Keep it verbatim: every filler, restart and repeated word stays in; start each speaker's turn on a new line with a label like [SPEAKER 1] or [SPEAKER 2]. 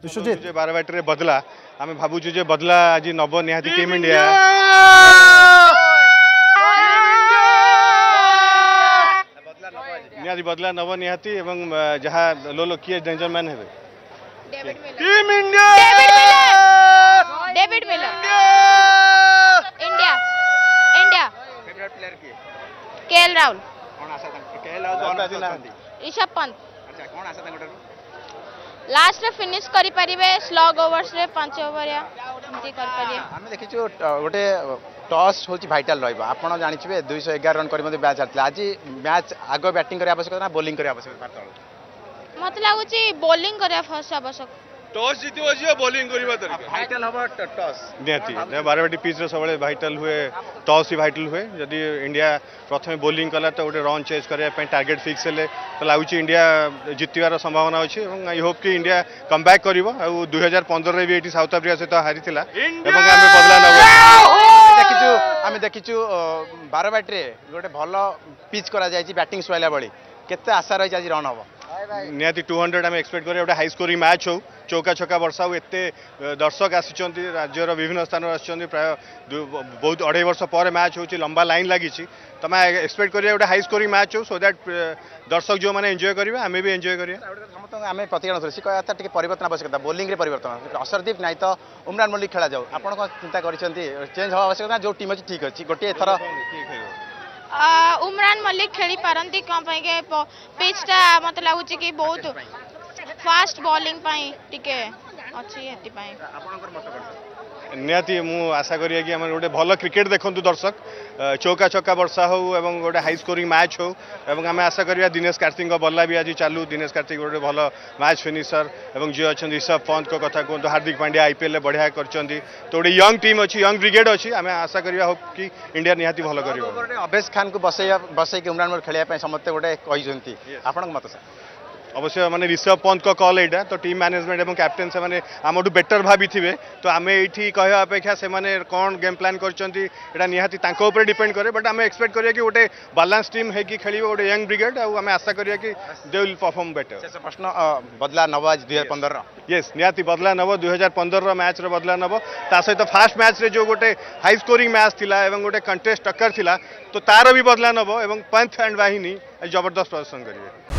[SPEAKER 1] विश्वजीत बारवाटी रे बदला आम भावुँ जे बदला आज नब निहाती टीम इंडिया निहाती बदला नब निहाती एवं जहाँ लो लो किए डेंजर मैन है team India
[SPEAKER 2] David Miller India India
[SPEAKER 3] favourite player की
[SPEAKER 2] केएल राहुल
[SPEAKER 3] कौन आशा केएल राहुल
[SPEAKER 2] ऋषभ पंत
[SPEAKER 3] अच्छा कौन आशा तंगटर
[SPEAKER 2] लास्ट रे फिनिश करि परिबे स्लग ओवर्स रे पांच ओवर या एमती कर परिए
[SPEAKER 3] हम देखिछु गोटे टॉस होची वाइटल रहबा आपण जानिछबे दो सौ ग्यारह रन करी मध्ये मैच आतला आज मैच आगो बैटिंग करे आवश्यक ना बॉलिंग करे आवश्यक भारत
[SPEAKER 2] मत लागुची बॉलिंग करे फर्स्ट आवश्यक
[SPEAKER 1] टॉस जीति अछि बॉलिंग करिबा तरीका
[SPEAKER 3] वाइटल हबा टॉस
[SPEAKER 1] निहाती बारवाटी पिच रे सबले वाइटल हुए टॉस ही वाइटल हुए जदि इंडिया प्रथम बॉलिंग कला तो गोटे रन चेज करया पे टार्गेट फिक्स हेले तो लागुची इंडिया जितबार संभावना अछि एवं आई होप कि इंडिया कम बैक करिवो आ दो हज़ार पंद्रह रे भी एटी साउथ अफ्रीका सहित हारिथिला एवं आमे बदला नबो
[SPEAKER 3] देखिछु आमे देखिछु बारवाटी रे गोटे भलो पिच करा जायछि बैटिंग सोइला बळी केते आशा रहि जायछि रन हबो
[SPEAKER 1] निहाती टू हंड्रेड आम एक्सपेक्ट करें गोटे हाई स्कोरिंग मैच हो चौका छक्का वर्षा हो एत दर्शक आसी राज्यर विभिन्न स्थान आसी प्राय बहुत अढ़ाई वर्ष पर मैच हो लंबा लाइन लगी तो मैं एक्सपेक्ट करिए गोटे हाई स्कोरिंग मैच हो सो दैट दर्शक जो मैंने एंजॉय करेंगे आम भी एंजॉय करिए
[SPEAKER 3] आम प्रतिक्रिया सी कहता परिवर्तन आवश्यकता बॉलिंग रे परिवर्तन असरदीप नहीं तो उमरान मल्लिक खेला जाऊ आप चिंता कर चेंज हवा आवश्यकता जो टीम अच्छी ठीक अच्छी गोटे एथर
[SPEAKER 2] उमरान मल्लिक खेली पारंती कम पाई के पिचटा मत लागुची कि बहुत फास्ट बॉलिंग पाई टिके अच्छी हेती पाई
[SPEAKER 3] आपनकर मत कर
[SPEAKER 1] निहाती मु आशा करिए कि हम गोटे भल क्रिकेट देखंतु दर्शक चौका छक्का वर्षा हो एवं गोटे हाई स्कोरिंग मैच हो एवं आम आशा करिया दिनेश कार्तिक बल्ला भी आज चालू दिनेश कार्तिक गोटे भल मैच फिनिशर एवं जी अच्छा ऋषभ पंत को कथा कहतु हार्दिक पांड्या आईपीएल बढ़िया कर तो गोटे यंग टीम अच्छी यंग ब्रिगेड अच्छी आम आशा करिया हो कि इंडिया निहाती भल कर
[SPEAKER 3] अवेश खान को बसैया बसैक उमरान मल्लिक खेलिया समस्ते गोटे कही आपण मत सर
[SPEAKER 1] अवश्य माने ऋषभ पंत को कॉल एटा तो टीम मैनेजमेंट एवं कैप्टेन से माने आमठू बेटर भाभी थे तो आम ये कहवा अपेक्षा से माने कौन गेम प्लान कर निहाती तांको ऊपर डिपेंड करे बट आम एक्सपेक्ट करिया कि गोटे बैलेंस टीम है कि खेलिबो गोटे यंग ब्रिगेड आ आम आशा करिया कि दे विल परफॉर्म बेटर
[SPEAKER 3] प्रश्न बदला नब आज दुई हजार पंद्रह
[SPEAKER 1] यस निहाती बदला नब दुई हजार पंद्रह मैच बदला नब ता सहित फास्ट मैच रे जो गोटे हाई स्कोरिंग मैच थिला एवं गोटे कंटेस्ट टक्कर थिला तो तार भी बदला नब एवं पंथ एंड वाहिनी जबरदस्त प्रदर्शन करेंगे।